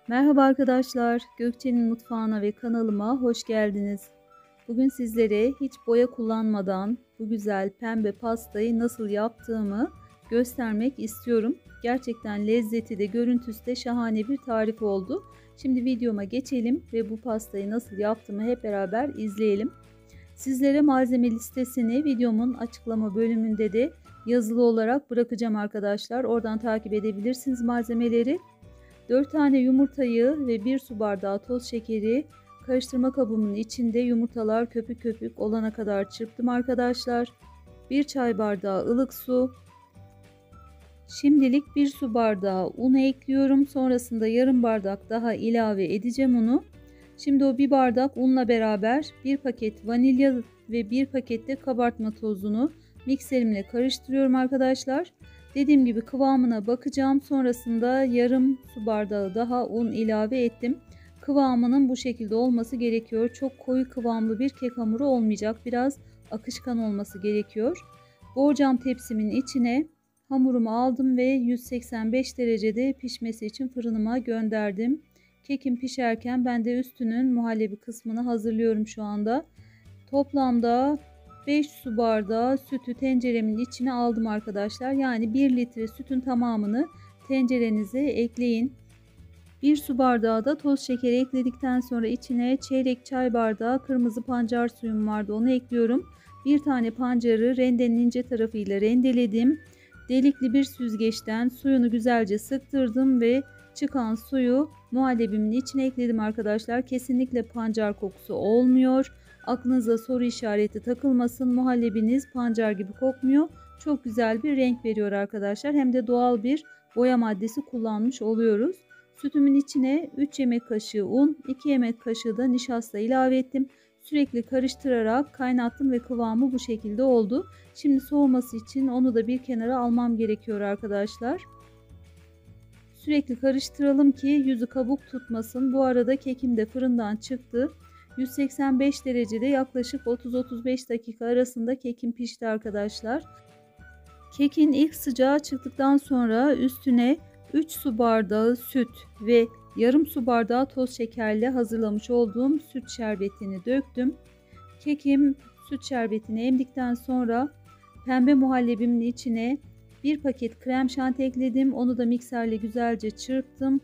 Merhaba arkadaşlar, Gökçe'nin mutfağına ve kanalıma hoş geldiniz. Bugün sizlere hiç boya kullanmadan bu güzel pembe pastayı nasıl yaptığımı göstermek istiyorum. Gerçekten lezzeti de görüntüsü de şahane bir tarif oldu. Şimdi videoma geçelim ve bu pastayı nasıl yaptığımı hep beraber izleyelim. Sizlere malzeme listesini videomun açıklama bölümünde de yazılı olarak bırakacağım arkadaşlar. Oradan takip edebilirsiniz malzemeleri. 4 tane yumurtayı ve 1 su bardağı toz şekeri karıştırma kabımın içinde yumurtalar köpük köpük olana kadar çırptım arkadaşlar. 1 çay bardağı ılık su. Şimdilik 1 su bardağı un ekliyorum. Sonrasında yarım bardak daha ilave edeceğim unu. Şimdi o 1 bardak unla beraber 1 paket vanilya ve 1 paket de kabartma tozunu mikserimle karıştırıyorum arkadaşlar. Dediğim gibi kıvamına bakacağım. Sonrasında yarım su bardağı daha un ilave ettim. Kıvamının bu şekilde olması gerekiyor. Çok koyu kıvamlı bir kek hamuru olmayacak. Biraz akışkan olması gerekiyor. Borcam tepsimin içine hamurumu aldım ve 185 derecede pişmesi için fırınıma gönderdim. Kekim pişerken ben de üstünün muhallebi kısmını hazırlıyorum şu anda. Toplamda 5 su bardağı sütü tenceremin içine aldım arkadaşlar. Yani 1 litre sütün tamamını tencerenize ekleyin. 1 su bardağı da toz şekeri ekledikten sonra içine çeyrek çay bardağı kırmızı pancar suyum vardı. Onu ekliyorum. Bir tane pancarı rendenin ince tarafıyla rendeledim. Delikli bir süzgeçten suyunu güzelce sıktırdım ve çıkan suyu muhallebimin içine ekledim arkadaşlar. Kesinlikle pancar kokusu olmuyor. Aklınıza soru işareti takılmasın. Muhallebiniz pancar gibi kokmuyor. Çok güzel bir renk veriyor arkadaşlar. Hem de doğal bir boya maddesi kullanmış oluyoruz. Sütümün içine 3 yemek kaşığı un, 2 yemek kaşığı da nişasta ilave ettim. Sürekli karıştırarak kaynattım ve kıvamı bu şekilde oldu. Şimdi soğuması için onu da bir kenara almam gerekiyor arkadaşlar. Sürekli karıştıralım ki yüzü kabuk tutmasın. Bu arada kekim de fırından çıktı. 185 derecede yaklaşık 30-35 dakika arasında kekim pişti arkadaşlar. Kekin ilk sıcağı çıktıktan sonra üstüne 3 su bardağı süt ve yarım su bardağı toz şekerle hazırlamış olduğum süt şerbetini döktüm. Kekim süt şerbetini emdikten sonra pembe muhallebimin içine bir paket krem şanti ekledim. Onu da mikserle güzelce çırptım.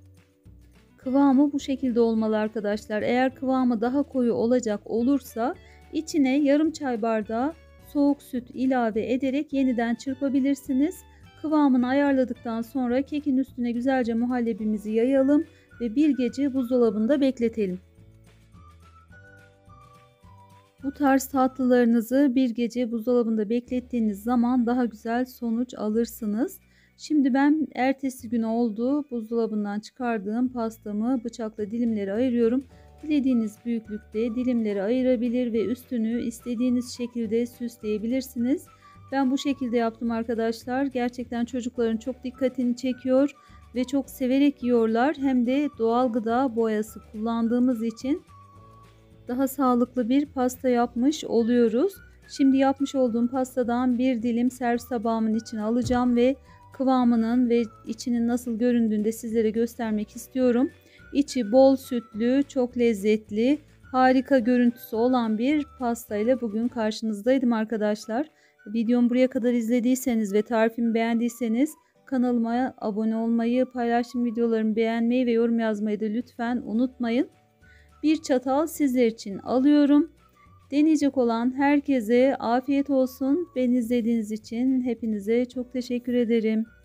Kıvamı bu şekilde olmalı arkadaşlar. Eğer kıvamı daha koyu olacak olursa içine yarım çay bardağı soğuk süt ilave ederek yeniden çırpabilirsiniz. Kıvamını ayarladıktan sonra kekin üstüne güzelce muhallebimizi yayalım ve bir gece buzdolabında bekletelim. Bu tarz tatlılarınızı bir gece buzdolabında beklettiğiniz zaman daha güzel sonuç alırsınız. Şimdi ben ertesi gün oldu buzdolabından çıkardığım pastamı bıçakla dilimlere ayırıyorum. Dilediğiniz büyüklükte dilimleri ayırabilir ve üstünü istediğiniz şekilde süsleyebilirsiniz. Ben bu şekilde yaptım arkadaşlar. Gerçekten çocukların çok dikkatini çekiyor ve çok severek yiyorlar. Hem de doğal gıda boyası kullandığımız için daha sağlıklı bir pasta yapmış oluyoruz. Şimdi yapmış olduğum pastadan bir dilim servis tabağımın içine alacağım ve kıvamının ve içinin nasıl göründüğünü de sizlere göstermek istiyorum. İçi bol sütlü, çok lezzetli, harika görüntüsü olan bir pasta ile bugün karşınızdaydım arkadaşlar. Videomu buraya kadar izlediyseniz ve tarifimi beğendiyseniz kanalıma abone olmayı, paylaştığım videolarımı beğenmeyi ve yorum yazmayı da lütfen unutmayın. Bir çatal sizler için alıyorum. Deneyecek olan herkese afiyet olsun. Beni izlediğiniz için hepinize çok teşekkür ederim.